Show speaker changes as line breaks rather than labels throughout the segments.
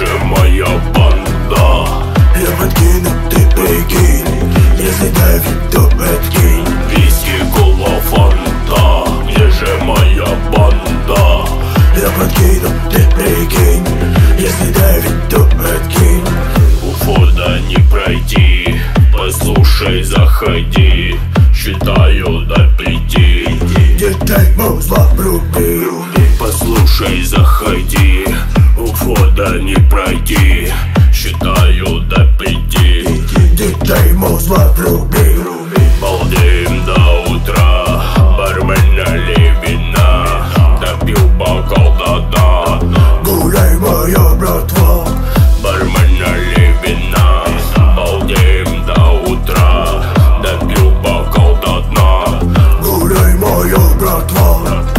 же моя банда.
Я подкину, ты прикинь, если давит, то откинь.
Виски, кола, фанта, где же моя банда?
Я подкину, ты прикинь, если давит, то откинь.
У входа не пройти, послушай, заходи. Считаю до 5.
Детей музла вруби.
Послушай, заходи, у входа не пройти. Считаю до 5.
Детей музла вруби.
Балдеем до утра, бармен налей вина. Допил бокал до дна.
Гуляй, моя братва.
Бармен налей вина. Балдеем до утра, допил бокал до дна.
Гуляй, моя братва.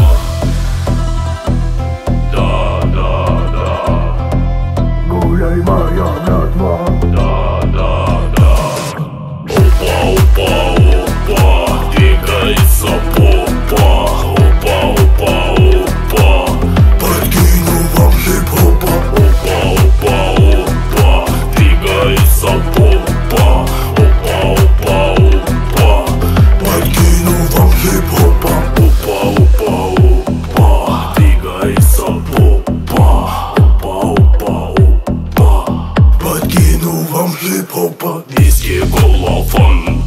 Да, да, да.
Гуляй, моя братва.
Да, да, да. Опа, опа, опа, двигается попа. Опа, опа, опа.
Подкину вам хип-хопа.
Опа, опа, опа, двигается попа. Опа, опа, опа.
Подкину вам хип-хопа.
Опа, опа, опа, двигается попа. Опа, опа, опа.
Подкину вам хип-хопа.
Виски, кола, фанта.